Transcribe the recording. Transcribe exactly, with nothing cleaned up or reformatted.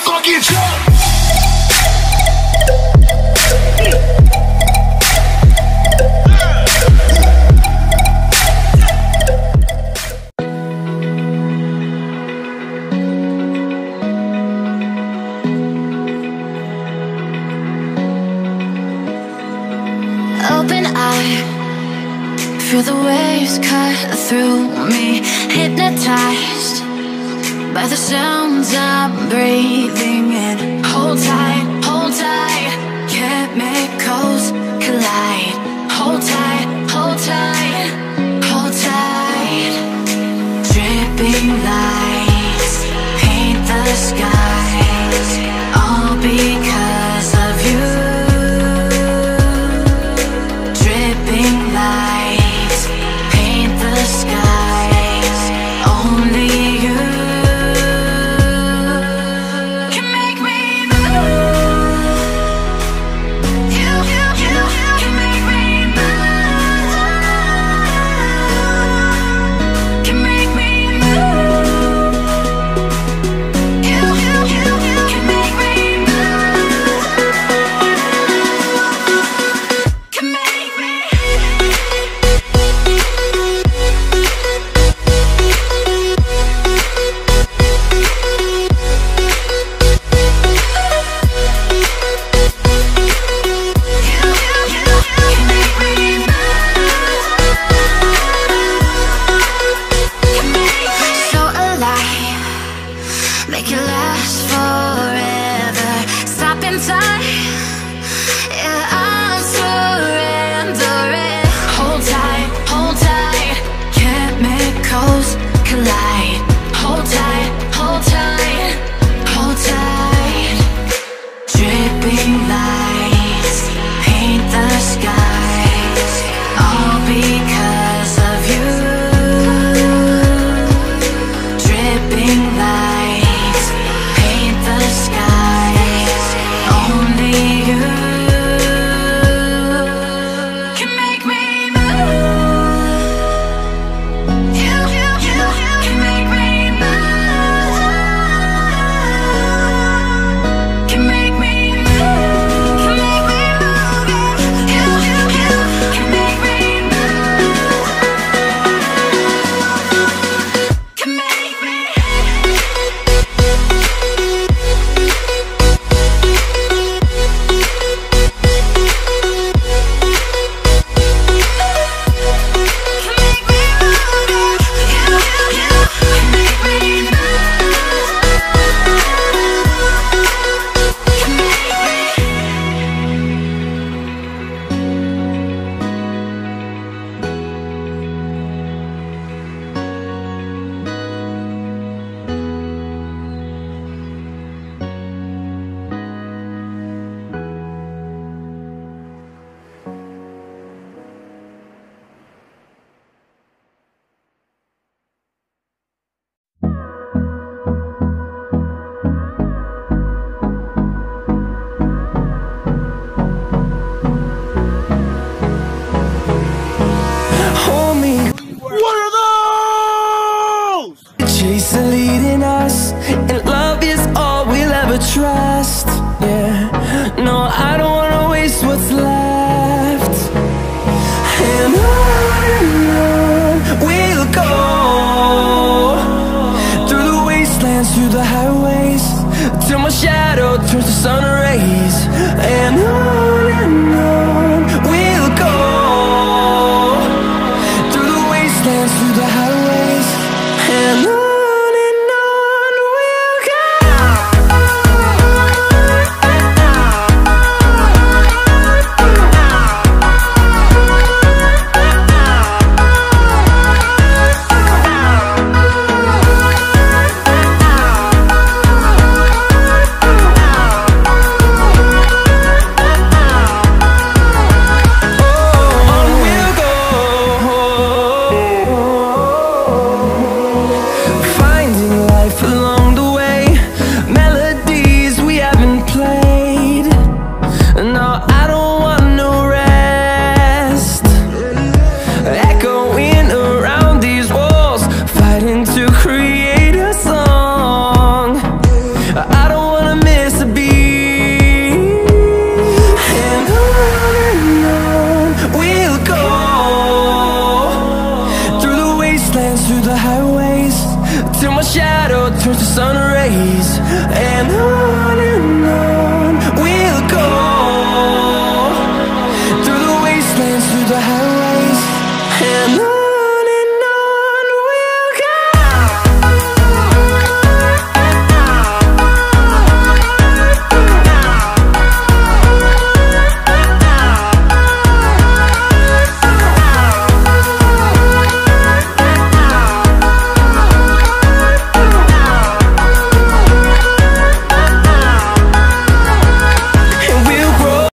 fucking jump. Open eye, feel the waves cut through me, hypnotized by the sounds I'm breathing in. Hold tight, hold tight, chemicals collide. Hold tight, hold tight, hold tight. Dripping lights paint the skies, all because of you. Dripping lights paint the skies, only you can make me move. You, you, you can make me move. Can make me move. You, you, you can make me move. Can make me. So alive, make it last forever. Stop in time, yeah, I'm surrendering. Hold tight, hold tight, chemicals collide. Hold tight, hold tight, hold tight. Dripping lights paint the skies, all because of you. Dripping lights paint the skies, only you can make me move. You, you, you can make me move. Can make me move. Can make me move. You, you, you can make me move. Can make me. Hold me, What are those? chase the leading us, and love is all we'll ever trust. Yeah, no, I don't wanna waste what's left. And on and on we'll go, through the wastelands, through the highways, till my shadow turns to sun rays. And on and on we'll go, through the wastelands, through the highways, and on. till my shadow turns to sun rays. And on